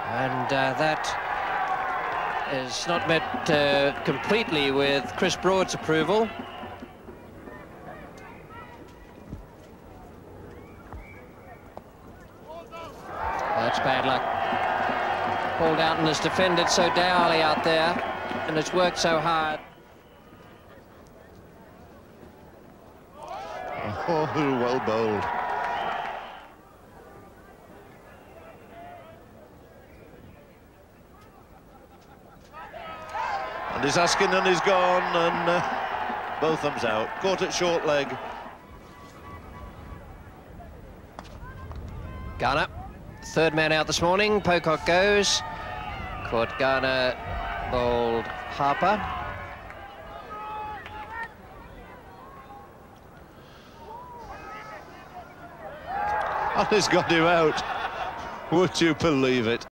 And that is not met completely with Chris Broad's approval. That's bad luck. Paul Downton has defended so dourly out there and has worked so hard. Oh, well bowled. And he's asking and he's gone, and both thumbs out. Caught at short leg. Garner, third man out this morning. Pocock goes. Caught Garner, bowled Harper. And he's got him out. Would you believe it?